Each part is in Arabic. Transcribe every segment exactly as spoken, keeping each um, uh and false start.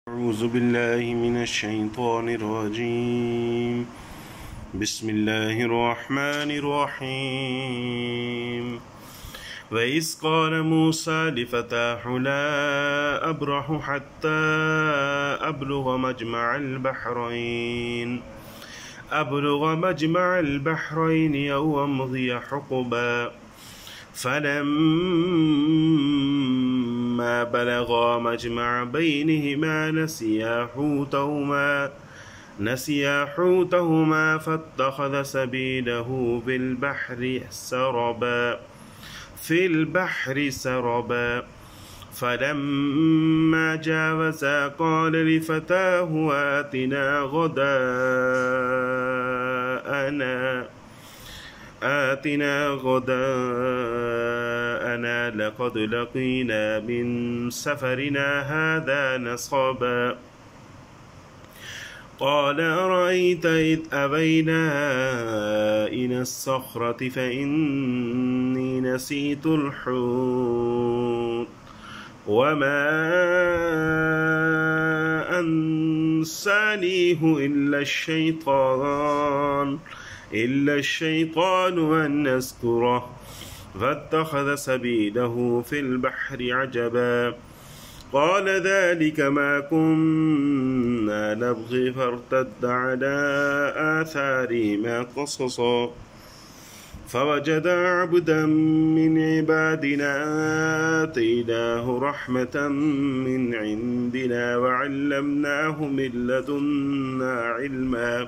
أعوذ بالله من الشيطان الرجيم. بسم الله الرحمن الرحيم. وإذ قال موسى لفتاه لا أبرح حتى أبلغ مجمع البحرين أبلغ مجمع البحرين أو أمضي حقبا فلما بلغا مجمع بينهما نسيا حوتهما نسيا حوتهما فاتخذ سبيله في البحر سربا في البحر سربا فلما جاوزا قال لفتاه آتنا غداءنا آتنا غداءنا لقد لقينا من سفرنا هذا نصبا قال أرأيت إذ أبينا إلى الصخرة فإني نسيت الحوت وما أنسانيه إلا الشيطان إلا الشيطان أن نذكره فاتخذ سبيله في البحر عجبا قال ذلك ما كنا نبغي فارتد على آثارهما قصصا فوجدا عبدا من عبادنا آتيناه رحمة من عندنا وعلمناه من لدنا علما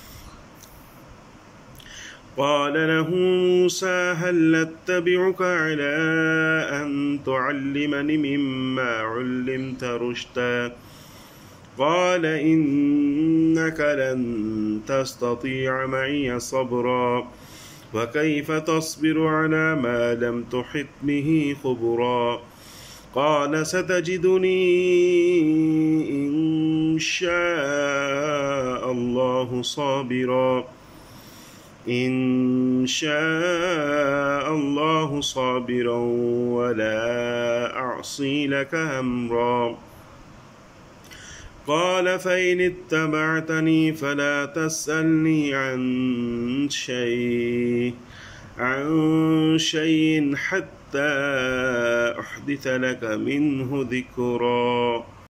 قال له موسى هل أتبعك على أن تعلمني مما علمت رشدا قال إنك لن تستطيع معي صبرا وكيف تصبر على ما لم تحط به خبرا قال ستجدني إن شاء الله صابرا إن شاء الله صابرا ولا أعصي لك أمرا قال فإن اتبعتني فلا تسألني عن شيء عن شيء حتى أحدث لك منه ذكرا.